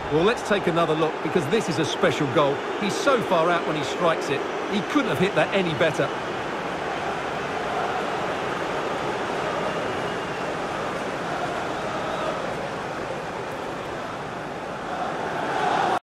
Well, let's take another look, because this is a special goal. He's so far out when he strikes it. He couldn't have hit that any better.